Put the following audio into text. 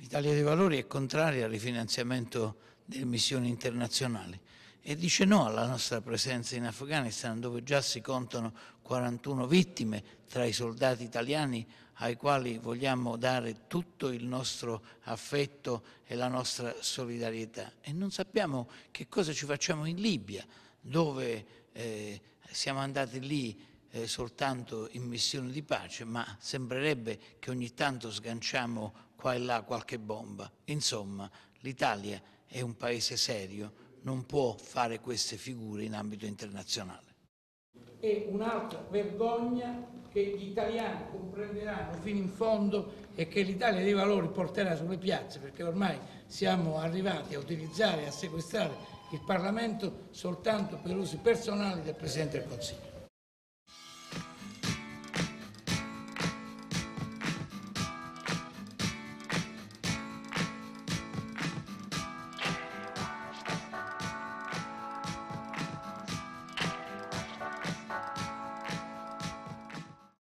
L'Italia dei Valori è contraria al rifinanziamento delle missioni internazionali e dice no alla nostra presenza in Afghanistan, dove già si contano 41 vittime tra i soldati italiani ai quali vogliamo dare tutto il nostro affetto e la nostra solidarietà. E non sappiamo che cosa ci facciamo in Libia, dove siamo andati lì soltanto in missione di pace, ma sembrerebbe che ogni tanto sganciamo qua e là qualche bomba. Insomma, l'Italia è un paese serio, non può fare queste figure in ambito internazionale. È un'altra vergogna che gli italiani comprenderanno fino in fondo e che l'Italia dei Valori porterà sulle piazze, perché ormai siamo arrivati a utilizzare e a sequestrare il Parlamento soltanto per usi personali del Presidente del Consiglio.